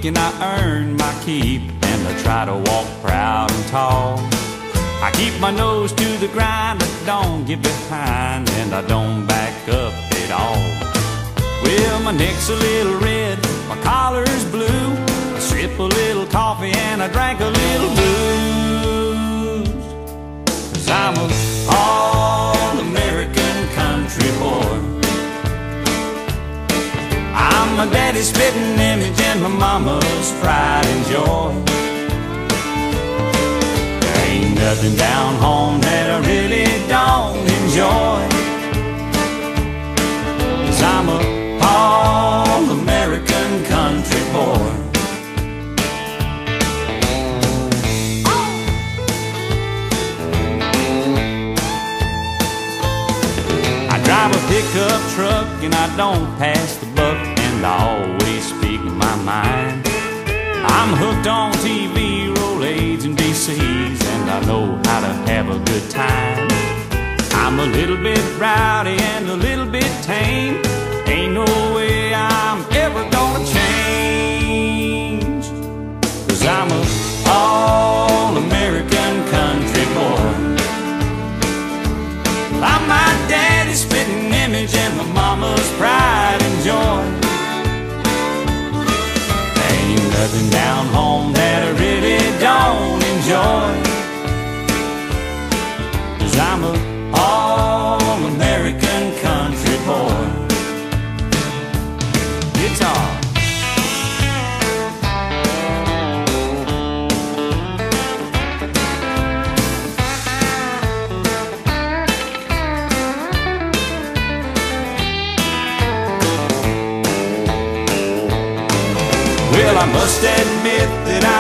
and I earn my keep, and I try to walk proud and tall. I keep my nose to the grind, but don't get behind, and I don't back up at all. Well, my neck's a little red, my collar's blue, I sip a little coffee and I drank a little booze. 'Cause I'm a all-American country boy. I'm my daddy's spitting image and my mama's pride and joy. There ain't nothing down home that I really don't enjoy. 'Cause I'm a all-American country boy. I drive a pickup truck and I don't pass the buck, and I always speak my mind. I'm hooked on TV, roll A's and DC's, and I know how to have a good time. I'm a little bit rowdy and a little bit tame. Ain't no way I'm ever gonna change. 'Cause I'm a all-American country boy. I'm my daddy's spitting image and my mama's pride and joy. There ain't nothing down home that I really don't enjoy. 'Cause I'm a all-American country boy. Guitar. Well, I must admit that